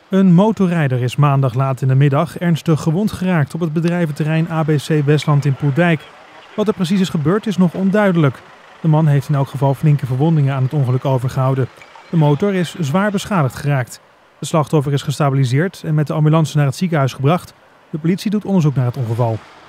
Een motorrijder is maandag laat in de middag ernstig gewond geraakt op het bedrijventerrein ABC Westland in Poeldijk. Wat er precies is gebeurd is nog onduidelijk. De man heeft in elk geval flinke verwondingen aan het ongeluk overgehouden. De motor is zwaar beschadigd geraakt. Het slachtoffer is gestabiliseerd en met de ambulance naar het ziekenhuis gebracht. De politie doet onderzoek naar het ongeval.